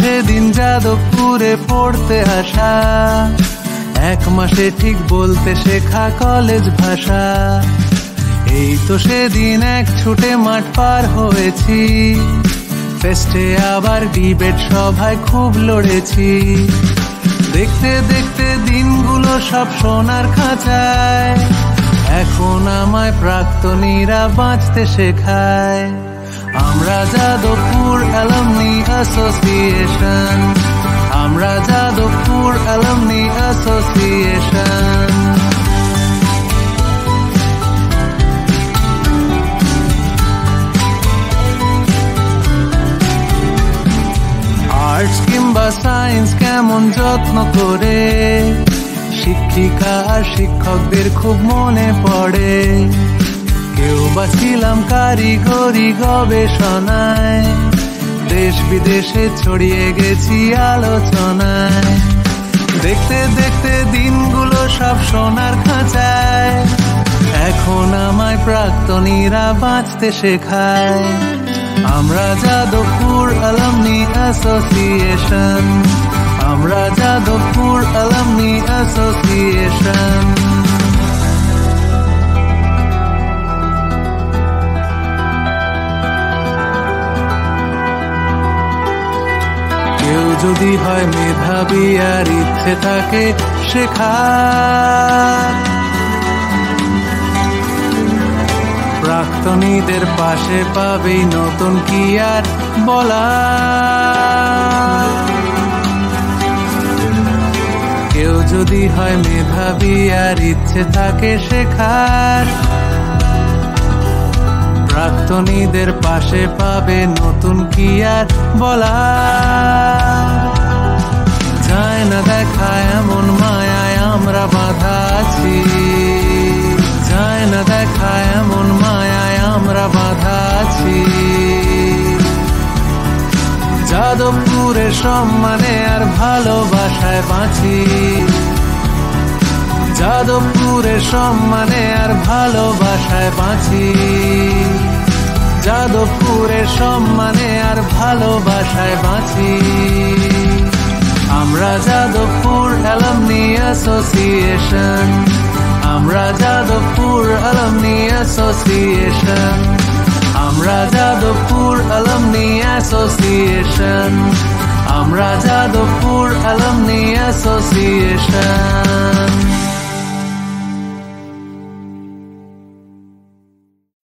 সেদিন যাদবপুরে পড়তে আসা, 1 মাসে ঠিক বলতে শেখা কলেজ ভাষা। এই তো সেদিন এক ছুটে মাঠ পার হয়েছি, ফেস্টে আবার ডিবেট সভায় খুব লড়েছি। দেখতে দেখতে দিনগুলো সব সোনার খাঁচায়, এখন আমায় প্রাক্তনীরা বাঁচতে শেখায়। আমরা যাদবপুর অ্যালামনি অ্যাসোসিয়েশন, আমরা যাদবপুর অ্যালামনি অ্যাসোসিয়েশন। আর্টস কিংবা সায়েন্স কেমন যত্ন করে শিক্ষিকা আর শিক্ষকদের খুব মনে পড়ে। কেউ বা ছিলাম কারিগরি গবেষণায়, দেশ বিদেশে ছড়িয়ে গেছি আলোচনায়। দেখতে দেখতে দিনগুলো সব সোনার খাঁচায়, এখন আমায় প্রাক্তনীরা বাঁচতে শেখায়। আমরা যাদবপুর অ্যালামনি অ্যাসোসিয়েশন, আমরা যাদবপুর অ্যালামনি অ্যাসোসিয়েশন। কেউ যদি হয় মেধাবী আর ইচ্ছে থাকে শেখার, প্রাক্তনীদের পাশে পাবেই নতুন কি আর বলা। কেউ যদি হয় মেধাবী আর ইচ্ছে থাকে শেখার, প্রাক্তনীদের পাশে পাবে নতুন কি আর বলা। যায় না দেখা এমন মায়ায় আমরা বাঁধা আছি, যায় না দেখা এমন মায়ায় আমরা বাঁধা আছি। যাদবপুরের সম্মানে আর ভালোবাসায় বাঁচি, যাদবপুরের সম্মানে আর ভালোবাসায় বাঁচি, যাদবপুরের সম্মানে আর ভালোবাসায় বাঁচি। আমরা যাদবপুর অ্যালামনি অ্যাসোসিয়েশন, আমরা যাদবপুর অ্যালামনি অ্যাসোসিয়েশন, আমরা যাদবপুর অ্যালামনি অ্যাসোসিয়েশন, আমরা যাদবপুর অ্যালামনি অ্যাসোসিয়েশন।